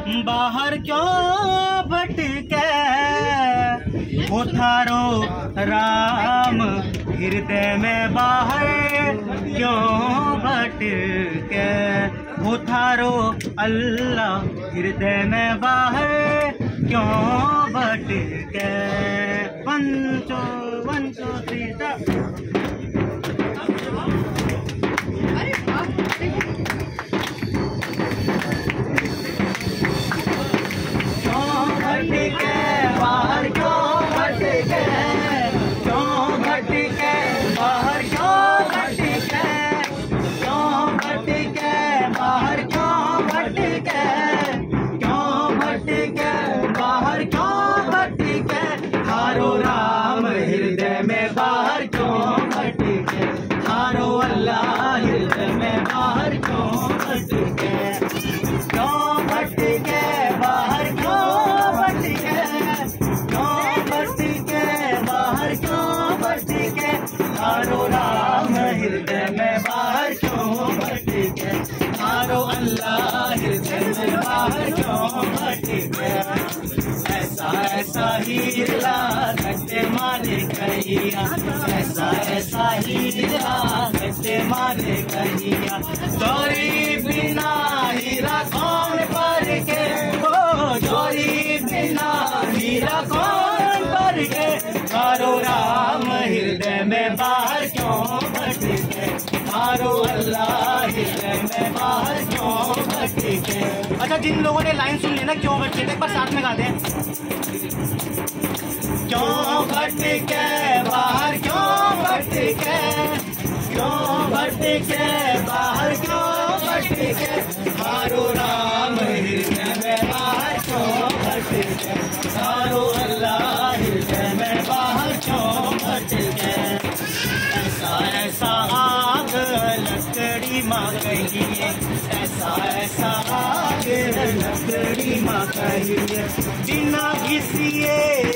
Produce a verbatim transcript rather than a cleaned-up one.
बाहर क्यों भटके वो थारो राम हृदय में बाहर क्यों भटके वो थारो अल्लाह हृदय में बाहर क्यों भटके। पंचो पंचो सीता हारो राम हृदय में बाहर क्यों भटके, हारो अल्लाह हृदय में बाहर क्यों भटके। ऐसा ऐसा हीरा घटे मारे कहिया, ऐसा ऐसा हीरा घटे मारे कहिया। चोरी बिना हीरा कौन पर के, ओ चोरी बिना हीरा कौन पर के। हारो राम हृदय में बाहर क्यों भटके, हारो अल्लाह हृदय में बाहर क्यों भटके। अच्छा, जिन लोगों ने लाइन सुन ली ना क्यों भटके, एक बार साथ में गाते हैं। क्यों भटके बाहर क्यों भटके, क्यों भटके बाहर क्यों भटके। हारो राम हृदय में बाहर क्यों भटके, हारो अल्लाह हृदय में बाहर क्यों भटके। ऐसा ऐसा आग लकड़ी माँ कहिए, ऐसा ऐसा आग लकड़ी माँ कहिए। बिना घिसिए